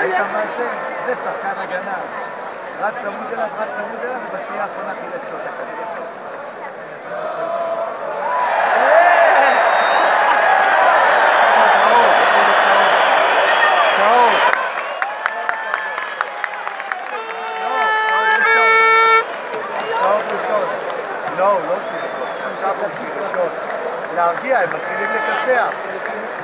ראית מה זה? זה שחקן הגנה. רץ צמוד אליו, ובשנייה האחרונה חילץ לו את הכדור. לא, לא רוצים לקרוא. עכשיו רוצים לשאול. להרגיע, הם מתחילים לכסח.